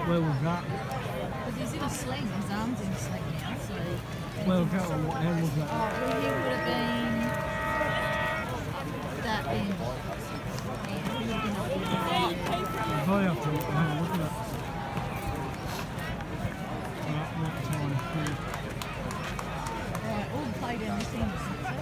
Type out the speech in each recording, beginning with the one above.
Where was that? Because he's in a sling, his arm's in a sling now, so... Where was that? What end was that? Well, he would have been... that end. I have to look at that. What time? Right, all played in this end.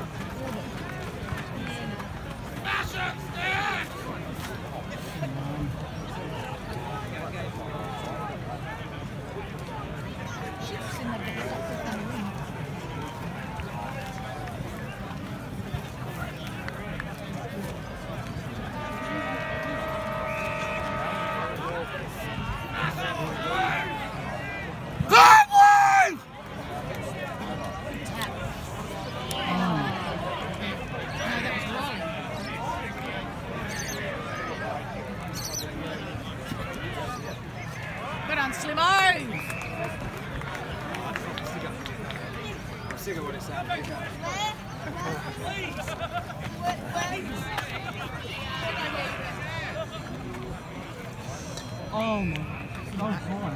Oh my, so fine.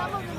some of them.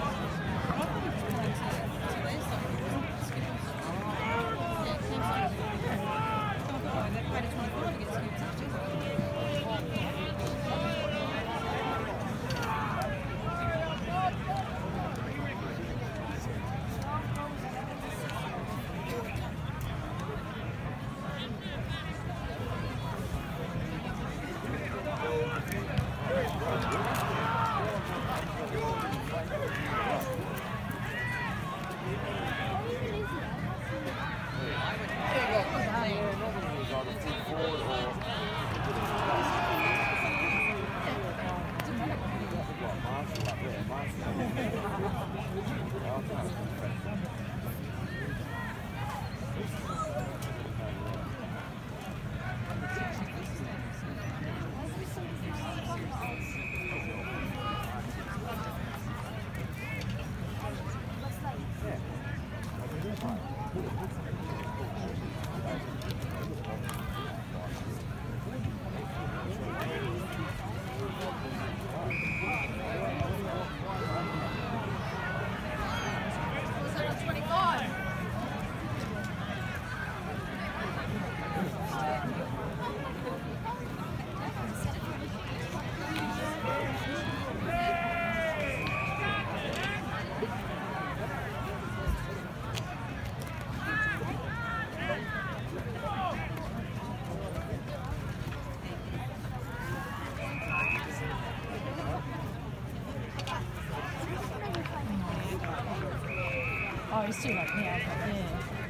Oh, it's too late now, but yeah.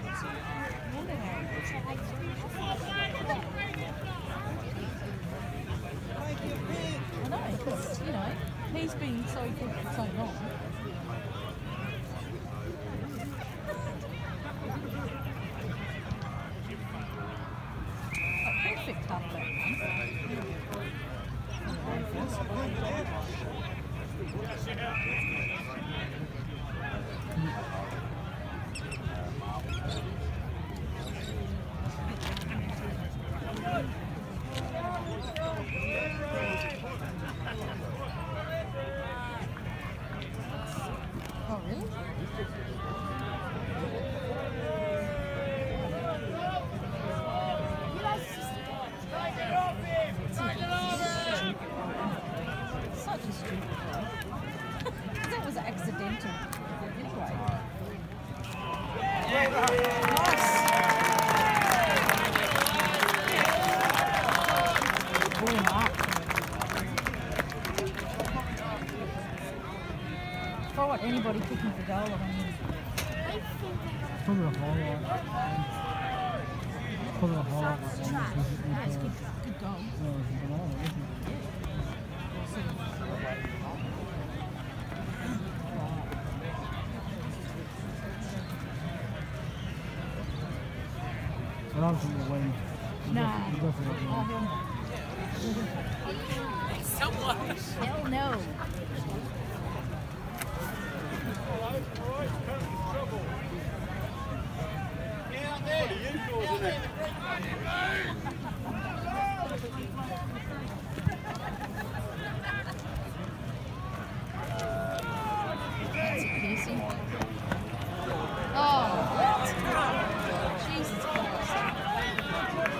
I know, because, you know, he's been so good for so long. A perfect halfback. Oh, really? Such a stupid thing. That was accidental. Anyway. Nice. Pull him up. If I want anybody kicking for goal, I mean, Probably a highlight. Probably a highlight. that's good, good goal. I don't think we'll win. Nah. We'll definitely Oh, win. hell no. That's piercing. Oh, what? Jesus Christ.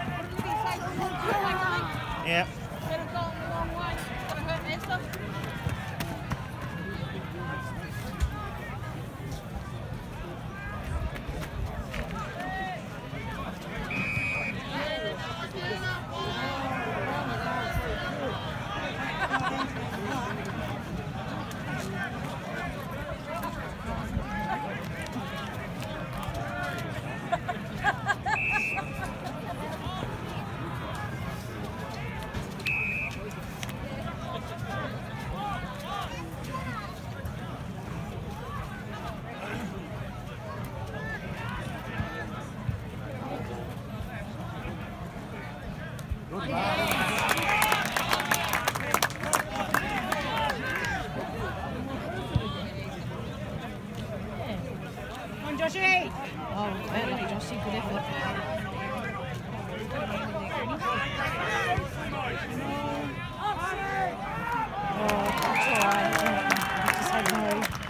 Yeah. Could have gone the wrong way. Could have hurt Esther. Oh, well done, Joshy. Good effort. Oh, that's all right. Just had no.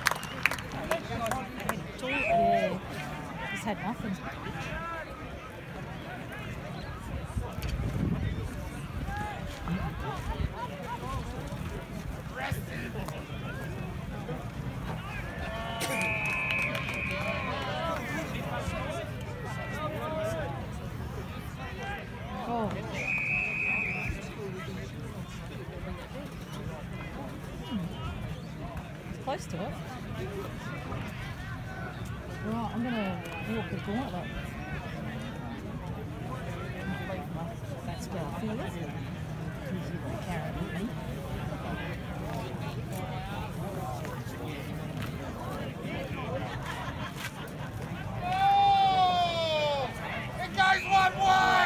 Yeah, just had nothing. Oh. It's close to it. Right, I'm going to walk the gauntlet. That's where I feel it. Usually they carry it with me. It goes one way!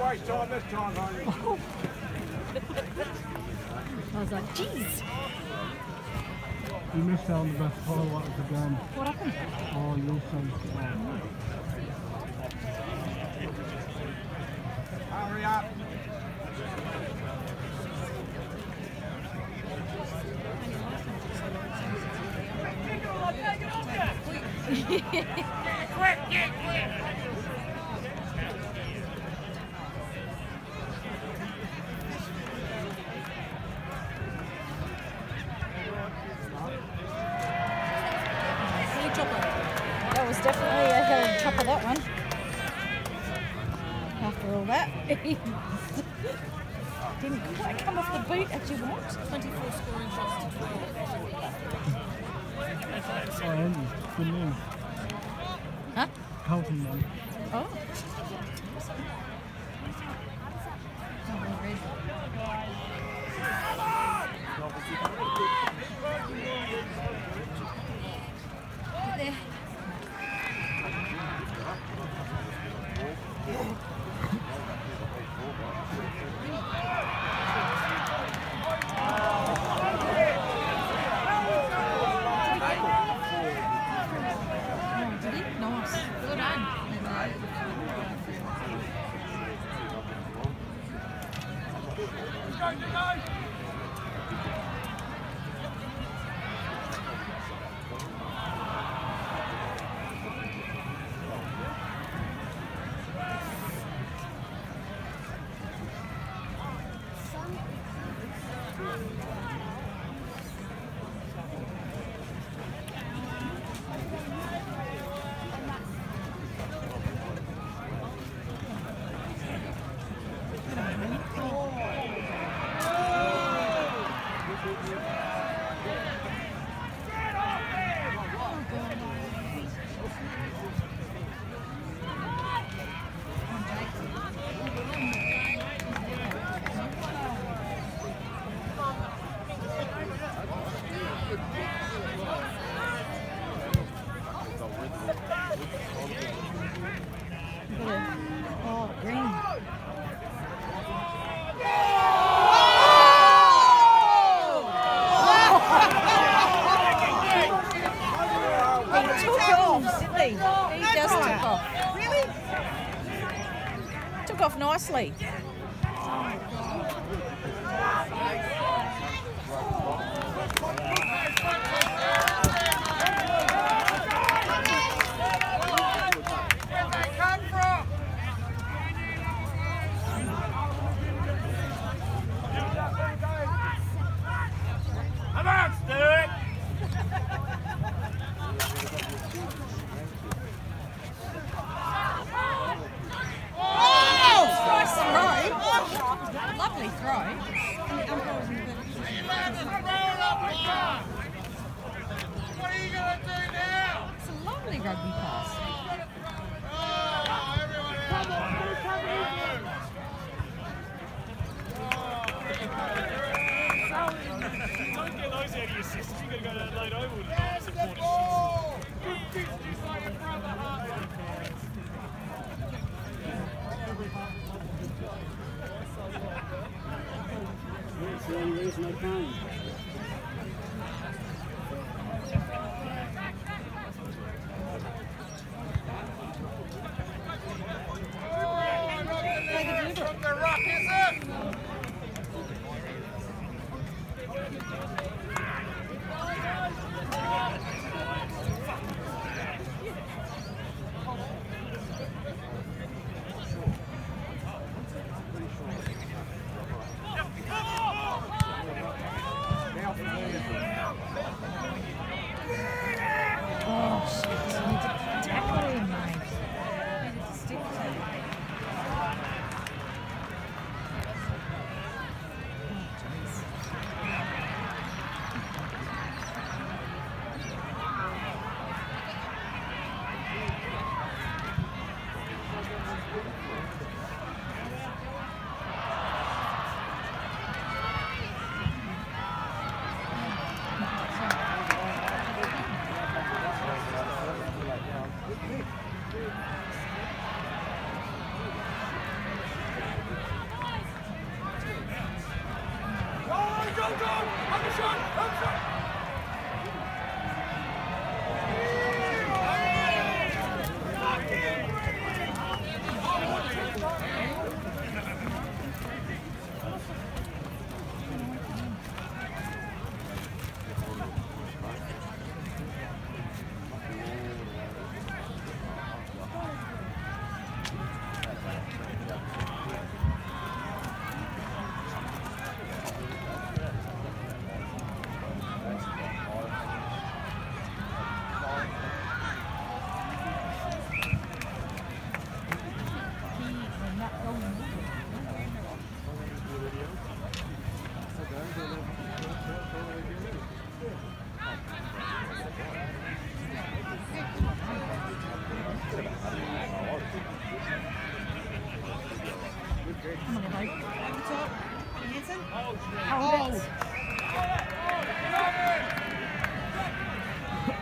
Waste time this time, honey. I was like, geez. You missed out on the best highlight of the game. What happened? Oh, you're so Hurry up. Quick, get quick. That was definitely a hell of a chopper, that one. After all that. Didn't quite come off the boot as you want. 24 scoring shots to 12. Oh, Andy, good news. Huh? Carlton won. Oh. There. Nice. Good on. Oh, green. He took off, didn't he? He just took off. Really? Took off nicely. Come on, Sturt! Lovely throw. What are you going to do now? It's a lovely rugby pass. Don't get those out of your system. You've got to go to Adelaide Oval to That's the support ball! Good business like a brother. That's the only reason I came.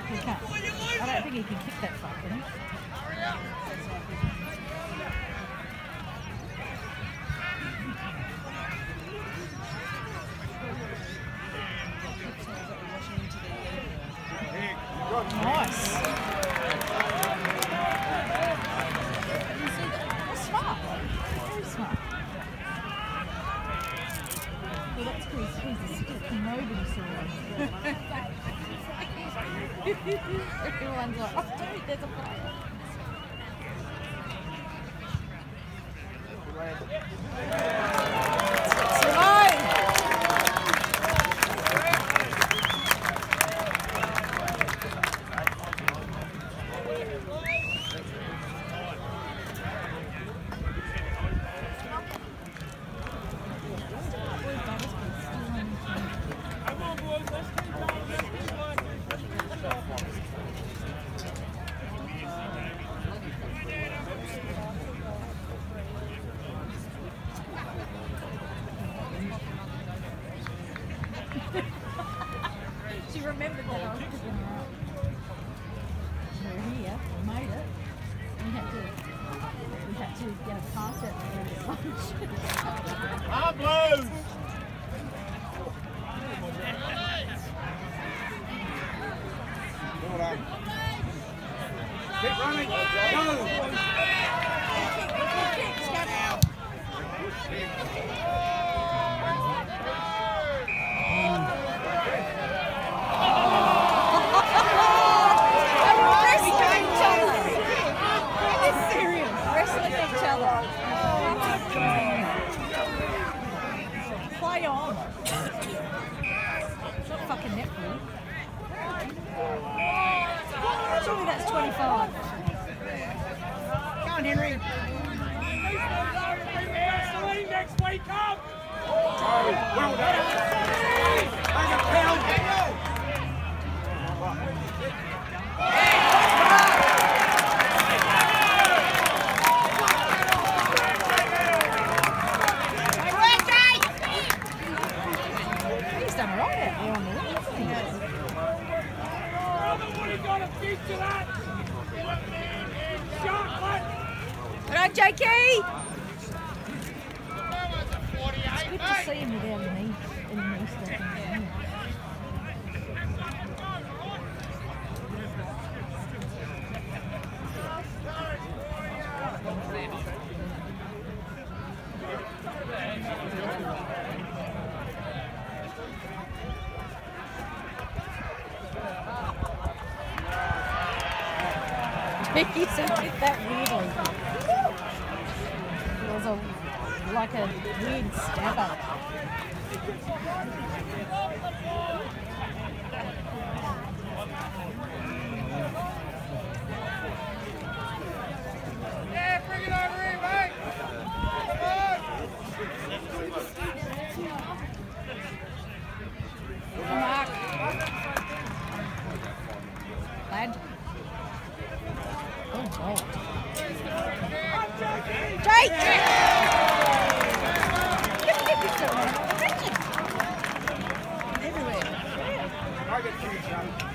He can't. I don't think he can kick that far, can he? Nice. Smart. Very smart. Well, that's because he's a stick and nobody saw him. Everyone's like, oh, dude, there's a player. She remembered that I was picking her up. We're here, we made it. We had to get a pass out there at lunch. Up, Blues! Well done. Keep running. Go. Kicks, go now. Play on. It's not fucking netball. Surely that's 25. Come on, Henry. Next week, come! Well done. Take a pound. He's done right out there on the wing, hasn't he? What you got to beat to that? Shot, what? Right on, Jakey! It's Good to see him without any stuff in his hand. He said that weirdly. It was like a weird stabber. Yeah, bring it over here, mate! Come on! Mark. Lad. Oh, God. Jake! Everywhere. I get 2 shots.